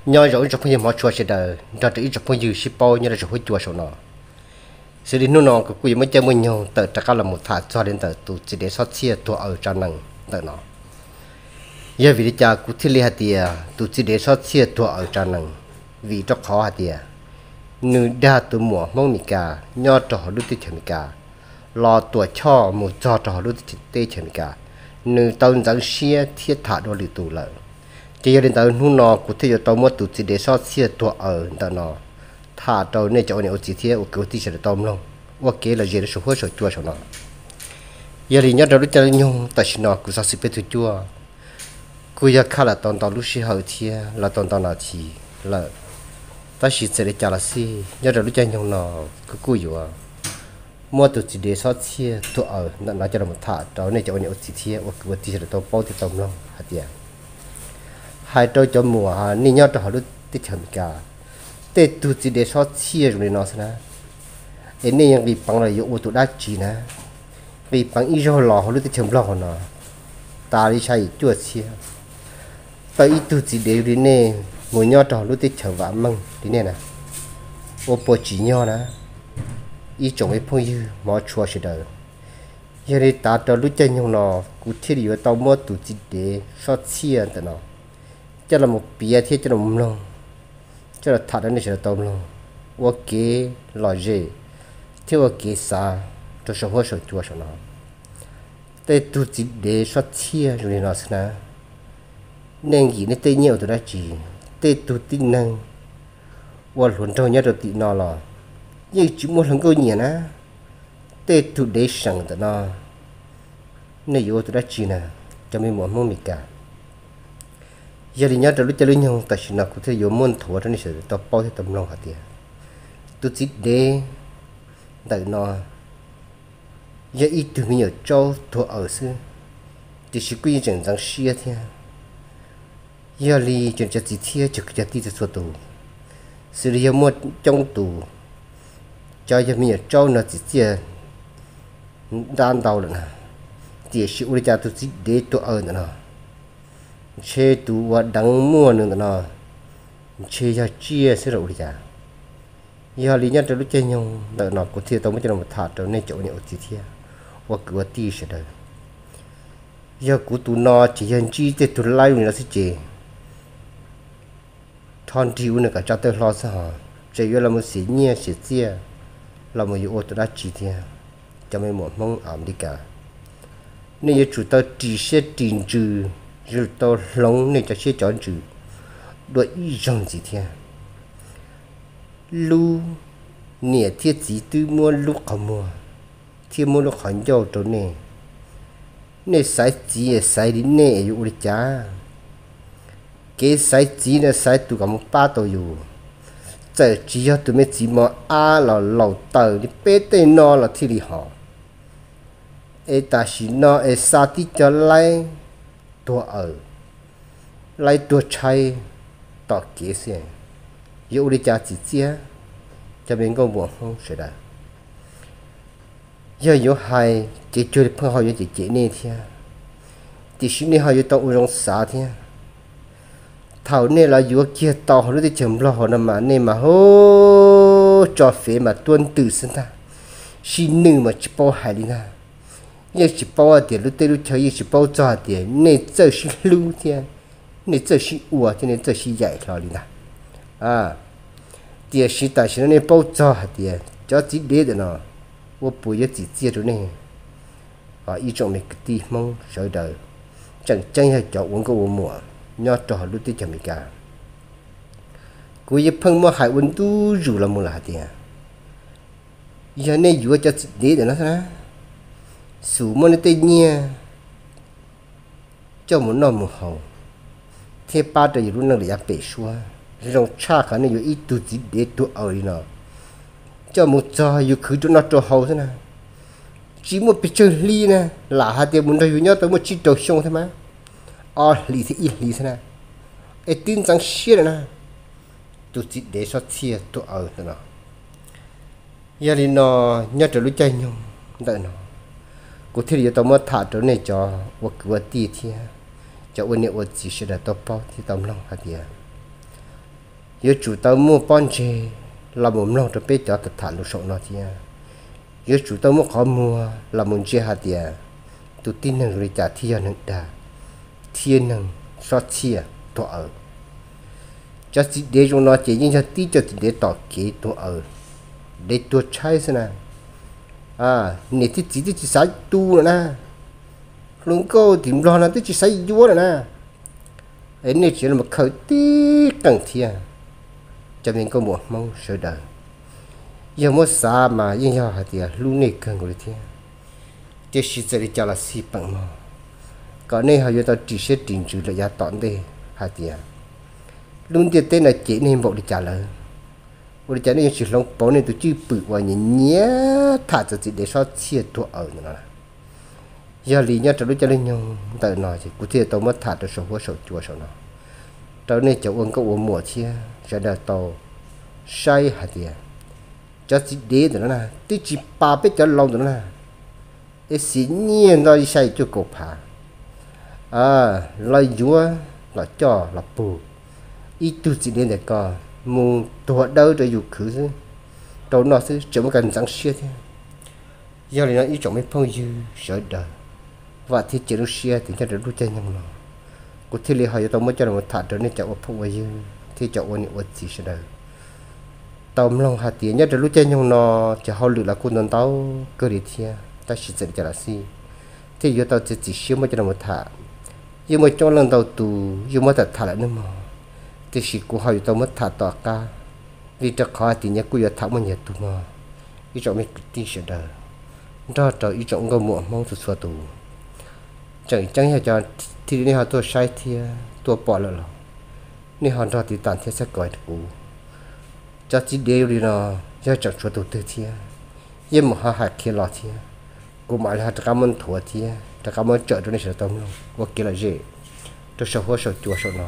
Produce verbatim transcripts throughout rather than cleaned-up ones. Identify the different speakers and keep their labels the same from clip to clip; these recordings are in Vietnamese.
Speaker 1: nhoi rồi chụp hình mà chùa sẽ đời ra tới chụp hình ship bao như là chụp hình chùa số nọ xử lý nó cái quỷ mới chơi mình nhau tự tất cả là một thả cho đến tự tụ chỉ để sót chia tụ ở trong năng tự nó giờ vì cha cụ thi li hạt tiề tụ chỉ để sót chia tụ ở trong năng vì cho khó hạt tiề nữ đa tụ mùa mong mì cả nhoi trò lúc tí chèn mì cả lo tuổi cho một trò trò lúc tí chèn mì cả nữ tàu dẫn xe thiết thả đồ lì tụ lợi chỉ đến tới nu nọ cụ thể tàu mua tụ chỉ để sót chia tụ ở tự nó thả tàu này chỗ này ở chỉ thiết ở cái tí sẽ tàu luôn và kế là gì để số hơi số chua số nó giờ thì nhớ đâu lúc chơi nhung tại sao nó cũng sao xịt bê chua cô giờ khá là tòn tòn lúc xí hậu thia là tòn tòn nào chỉ là ta chỉ sẽ để trả là xí nhớ đâu lúc chơi nhung nó cứ cùi vào mua tụ chỉ để sót chia tụ ở nó nói cho nó một thả tàu này chỗ này ở chỉ thiết và cái tí sẽ tàu bao thì tàu luôn hạt tiền hai trâu cho mùa ha ni nhớ trâu lúc tí chậm cả tê tụ chỉ để sót chia rồi nó thế nào em này yang bị bằng là dụng tụ đá chỉ nè bị bằng ít rồi lò lúc tí chậm lò nó ta đi xài chuột chia tới ít tụ chỉ để đi nè ngồi nhớ trâu lúc tí chậm vã măng đi nè nè ô bò chỉ nhớ nè ít trồng ấy phong dư mỏ chua sẽ đời giờ đi ta trâu lúc chơi nhau nó cụ thể đi vào tàu mua tụ chỉ để sót chia thế nào cho là một bia thiết cho là một lông cho là thật đấy sẽ là tôm lông ok lò gì theo ok sa cho số hoa số chua số nó tê tu chỉ để xuất chia rồi nó sẽ na nên gì nên tê nhiều từ đó chỉ tê tu tin năng và luôn trong nhớ được tị nó là nhưng chỉ một lần câu nhiều na tê tu để sẵn từ nó nên yếu từ đó chỉ nè cho mình muốn mua mì cả giờ thì nhớ được lúc chơi nhau tại sao nó cũng thấy dùng môn thua đó nên sẽ tao bao thì tầm lòng hạt tiền tôi chỉ để đợi nó giờ ít từ nhiều châu thua ở xưa thì chỉ quy trình rằng xia thế giờ li chuyện cho chỉ thế cho cái gì cho tù xử lý một trong tù cho giờ mình châu nó chỉ chia đan đầu rồi nè thì sự ưu cha tôi chỉ để tôi ở nữa chế tu và đắng mua nữa nó chế cho chia sẽ rồi cha giờ lý nhất lúc chơi nhau đợi nó có thể tao mới cho nó một thả trở nên chỗ nhiều chi tiết và cửa ti sẽ đời giờ của tụi nó chỉ hiện chi thì tụi lai nó sẽ chế thon thiếu nữa cả cho tôi lo sao chế giờ là một sĩ nhẹ sĩ chia là một yếu tố đã chi tiết cho mình một mong ẩm đi cả nên chủ tao chỉ sẽ trình trừ rồi tao lòng này cho xe chọn chữ đội ý rằng gì thế lu nè thiết gì tư mua lúc không mua thiết mua lúc không giàu chỗ này nè sai gì sai đi nè yêu đi cha cái sai gì nè sai tụ cả một ba tàu yêu giờ chỉ cho tụi mình chỉ mà a là lẩu tờ đi bê tê nó là thi đi họ ê ta chỉ nó ê sa tí cho lại tua ở lại tua chay tỏ kế xe yêu đi cha chỉ chia cho mình có buồn không sẽ đã giờ yêu hai chỉ chơi được phong hỏi chỉ chỉ này thế thì xin này hỏi tao uống xả thế thảo này là yêu kia tao họ đi chấm lo họ nằm mà này mà hô cho phê mà tuân từ sinh ta xin nữ mà chỉ bao hải đi na nhưng chỉ bao tiền lúc tây lúc chơi chỉ bao cho tiền nên giờ chỉ lưu tiền nên giờ chỉ uổng cho nên giờ chỉ dạy rồi đi nè à tiền chỉ tại sao nên bao cho tiền cho chỉ để được nó và bùi cho chỉ chia rồi này và ý trong này cái tí mong sợ đời chẳng chẳng hay cho uống có uống mùa nhớ trò lúc tây chẳng bị cả cô ấy phân mua hải uống tu rủ là một là tiền giờ này vừa cho chỉ để được nó thế số mà nó tên nhia cho muốn nói một hậu thế ba đời luôn là để bể xua rồi cha khả năng ít tu chỉ để tu ở đi nào cho một trò yêu khứ cho nó trò hậu thế nào chỉ một cái chơi ly nè là hai tiền muốn đời nhớ tới một chiếc trò sông thế mà ở lì thì ít lì thế nào cái tin rằng xia nè tu chỉ để sót xia tu ở thế nào giờ đi nó nhớ tới lúc chơi nhung đợi nó cụ thể là tao mới thả trở này cho vật vật tì thì cho vấn đề vật chỉ là tao bao thì tao lòng hạt tiền giờ chủ tao mua bon chê là một lòng cho bé cho thật thà lục sổ nó thì giờ chủ tao mua khó mua là một chia hạt tiền tụi tin rằng người trả thiên năng đà thiên năng xót chia tổ ở cho chị để cho nó chỉ những cho tí cho chị để tỏ kế tổ ở để tổ trái xem nào à nè thì chỉ thì chỉ sai tu rồi nè luôn cô tìm lo là thì chỉ sai vua rồi nè ấy này chỉ là một khởi tí cần thiết cho nên có một mong sợ đời giờ mất xa mà nhưng giờ hạt tiền luôn này cần người thiên chỉ chỉ sẽ cho là xí bằng mà có nên họ giờ tao chỉ sẽ trình trừ là giá tọn đây hạt tiền luôn tiền tên là chỉ nên bộ để trả lời bộ để trả lời chỉ long bỏ nên tụi chữ bự và nhìn nhé thả cho chị để so chia thua ở nữa giờ lý nhá cho lúc cho lên nhau tại nói thì cụ thể tao mất thả được số hoa số chùa số nào tao nên cháu uống có uống mùa chia sẽ là tao sai hạt tiền cho chị để nữa nè tí chỉ ba biết cho lâu nữa nè cái xí nhiên đó sai cho cổ phá à lời vua là cho là bù ít tu chỉ đến để coi mù tuổi đâu để dục khứ chứ đâu nó sẽ chỉ một cần giảng xia thế giờ này nó ít chọn mấy phong dư sợ đời và thì chỉ nó xia thì cho được lúc chơi nhau nó cụ thể là họ tao mới cho nó một thằng đó nên chọn một phong dư thì chọn một những vật gì sẽ đời tao lòng hạt tiền nhất là lúc chơi nhau nó chỉ họ lựa là con tao tao cơ địa thia ta chỉ dạy cho là gì thì giờ tao chỉ chỉ xíu mới cho nó một thằng nhưng mà cho lần đầu tù nhưng mà thật thà lại nữa mà thì chỉ của họ tao mất thà tọa ca vì cho khó thì nhớ cuối thảo mà nhớ tù mà ý trọng mình tin sẽ đời đó trời ý trọng ngô muộn mong tụt xóa tù chẳng chẳng hiểu cho thì nên họ tôi sai thì tôi bỏ lỡ rồi nên họ đó thì tàn thiết sẽ gọi được cho chỉ đều đi nó cho chẳng xóa tù từ thì nhưng mà họ hạt kia lọt thì cũng mãi là hạt cảm ơn thua thì ta cảm ơn trợ cho nên sẽ tâm luôn và kia là gì tôi sợ hoa sợ chùa sợ nó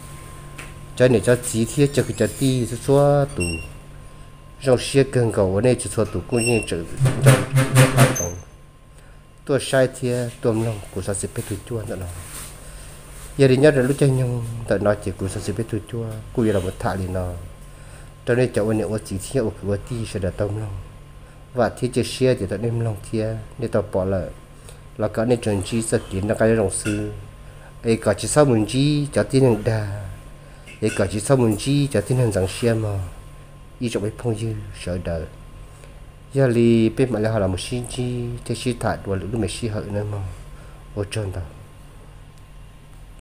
Speaker 1: cho nên cho chỉ thiết cho cái cho ti cho xóa tù trong xe cần cầu này cho xóa tù cũng như trợ cho quan trọng tôi sai thiết tôi lòng của sao sẽ biết tôi chua nữa nó giờ đi nhớ là lúc chơi nhau tại nói chỉ của sao sẽ biết tôi chua cũng là một thả liền nó cho nên cho anh này chỉ thiết ở của ti sẽ được tâm lòng và thiết chơi xe thì tôi đem lòng thiết để tôi bỏ lại là cái này chuẩn chỉ sự kiện là cái đồng sư ấy có chỉ sau mình chỉ cho tin rằng đà ấy có chỉ sau mình chỉ cho tin rằng rằng xem mà ý trong cái phong dư sợ đời giờ li bên mà là họ là một sinh chi thế sĩ thải đuổi lúc mấy sĩ hợi nữa mà ô trơn đâu